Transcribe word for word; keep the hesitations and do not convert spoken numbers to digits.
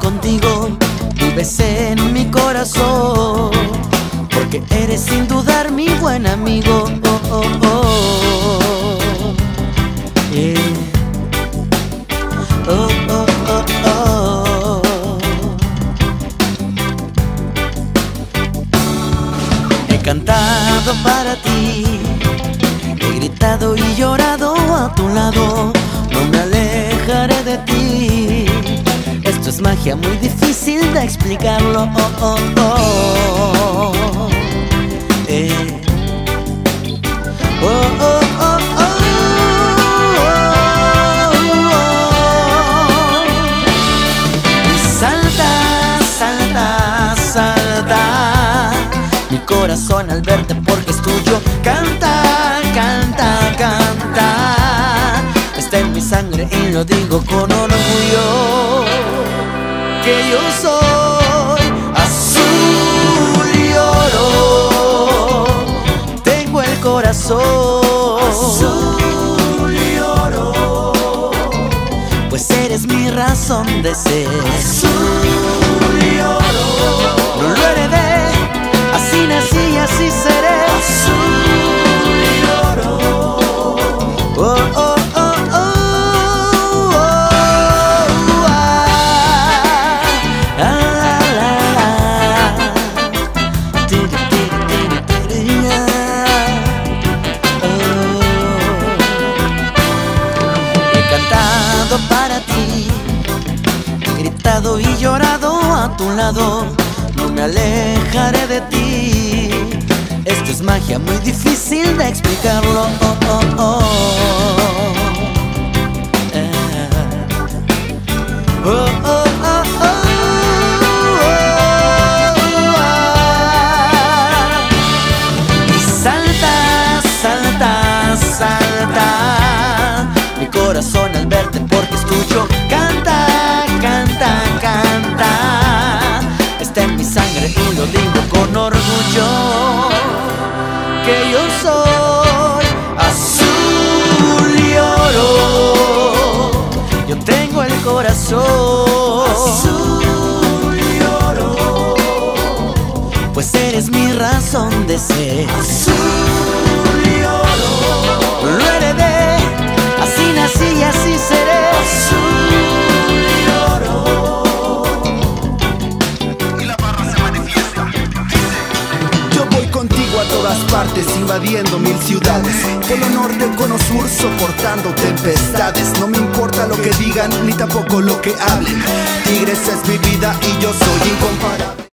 contigo, vives en mi corazón, porque eres sin dudar mi buen amigo. Oh, oh, oh. Yeah. Oh, oh, oh, oh. He cantado para ti, he gritado y llorado a tu lado, no me alejaré de ti. Esto es magia muy difícil de explicarlo. Oh, oh, oh. Eh. Oh, oh, oh, oh. Y salta, salta, salta mi corazón al verte porque es tuyo. Canta, canta, canta. Está en mi sangre y lo digo con orgullo, que yo soy azul y oro. Tengo el corazón azul y oro, pues eres mi razón de ser. Azul y oro, no lo heredé, así nací y así seré. Azul y oro. Oh, oh. Para ti, he gritado y llorado a tu lado, no me alejaré de ti. Esto es magia muy difícil de explicarlo. Oh, oh, oh. Eh. Oh, oh, oh, oh. Y salta, salta, salta mi corazón al verte porque es tuyo. Canta, canta, canta. Está en mi sangre y lo digo con orgullo, que yo soy azul y oro. Yo tengo el corazón azul y oro, pues eres mi razón de ser. Azul y oro, lo heredé, así nací y así seré. Azul y oro. Y la barra se manifiesta. Yo voy contigo a todas partes, invadiendo mil ciudades, polo norte, cono sur, soportando tempestades. No me importa lo que digan, ni tampoco lo que hablen. Tigres es mi vida y yo soy incomparable.